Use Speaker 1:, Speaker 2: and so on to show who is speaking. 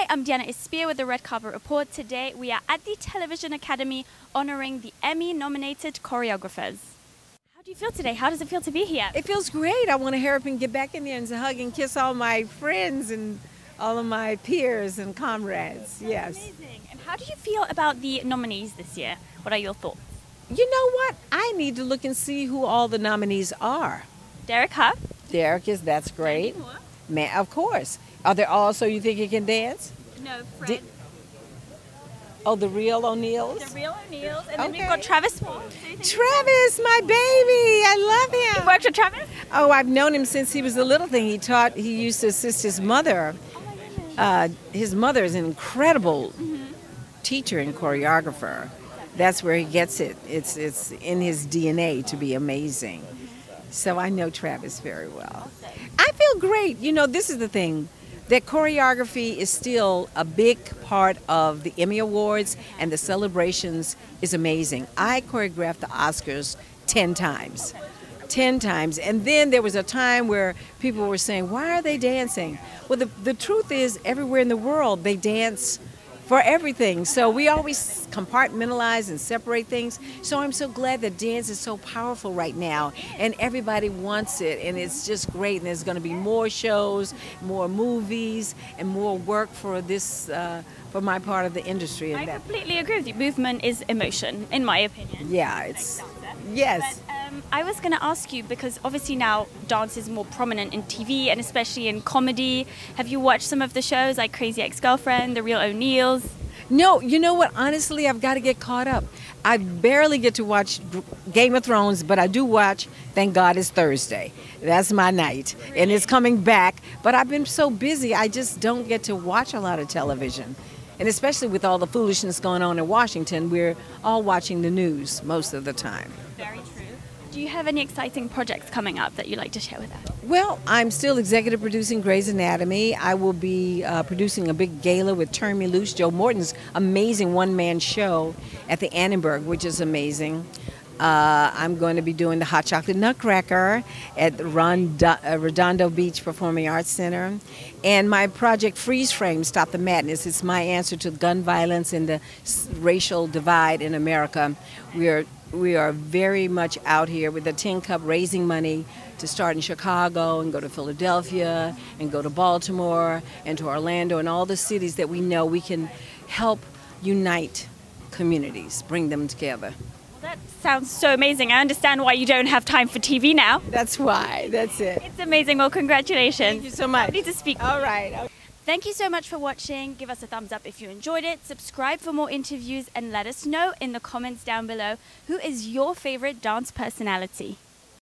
Speaker 1: Hi, I'm Diana Ispia with the Red Carpet Report. Today we are at the Television Academy honoring the Emmy-nominated choreographers. How do you feel today? How does it feel to be here?
Speaker 2: It feels great. I want to hurry up and get back in there and hug and kiss all my friends and all of my peers and comrades. Yes.
Speaker 1: Amazing. And how do you feel about the nominees this year? What are your thoughts?
Speaker 2: You know what? I need to look and see who all the nominees are.
Speaker 1: Derek Huff.
Speaker 2: Derek is, that's great.
Speaker 1: Moore.
Speaker 2: Man, of course. Are there also you think he can dance?
Speaker 1: No, Fred.
Speaker 2: Oh, the real O'Neills?
Speaker 1: The real O'Neills. And then
Speaker 2: Okay.
Speaker 1: we've got Travis Moore.
Speaker 2: Travis, my baby. I love
Speaker 1: You
Speaker 2: him.
Speaker 1: worked with Travis?
Speaker 2: Oh, I've known him since he was a little thing. He used to assist his mother. His mother is an incredible teacher and choreographer. That's where he gets it. It's in his DNA to be amazing. So I know Travis very well. I feel great. You know, this is the thing, that choreography is still a big part of the Emmy Awards, and the celebrations is amazing. I choreographed the Oscars 10 times. 10 times. And then there was a time where people were saying, why are they dancing? Well, the truth is, everywhere in the world, they dance for everything. So we always compartmentalize and separate things. So I'm so glad that dance is so powerful right now, and everybody wants it, and it's just great. And there's going to be more shows, more movies, and more work for this, for my part of the industry.
Speaker 1: I completely agree with you. Movement is emotion, in my opinion.
Speaker 2: Yeah, it's, yes.
Speaker 1: But, I was going to ask you, because obviously now dance is more prominent in TV and especially in comedy. Have you watched some of the shows like Crazy Ex-Girlfriend, The Real O'Neills?
Speaker 2: No, you know what? Honestly, I've got to get caught up. I barely get to watch Game of Thrones, but I do watch Thank God It's Thursday. That's my night, and it's coming back. But I've been so busy, I just don't get to watch a lot of television. And especially with all the foolishness going on in Washington, we're all watching the news most of the time.
Speaker 1: Very true. Do you have any exciting projects coming up that you'd like to share with us?
Speaker 2: Well, I'm still executive producing Grey's Anatomy. I will be producing a big gala with Turn Me Loose, Joe Morton's amazing one-man show at the Annenberg, which is amazing. I'm going to be doing the Hot Chocolate Nutcracker at the Redondo Beach Performing Arts Center. And my project Freeze Frame, Stop the Madness, is my answer to gun violence and the racial divide in America. We are very much out here with the Tin Cup raising money to start in Chicago and go to Philadelphia and go to Baltimore and to Orlando and all the cities that we know we can help unite communities, bring them together.
Speaker 1: That sounds so amazing. I understand why you don't have time for TV now.
Speaker 2: That's why. That's it.
Speaker 1: It's amazing. Well, congratulations.
Speaker 2: Thank you so much.
Speaker 1: Lovely to speak.
Speaker 2: All right.
Speaker 1: Thank you so much for watching. Give us a thumbs up if you enjoyed it. Subscribe for more interviews and let us know in the comments down below who is your favorite dance personality.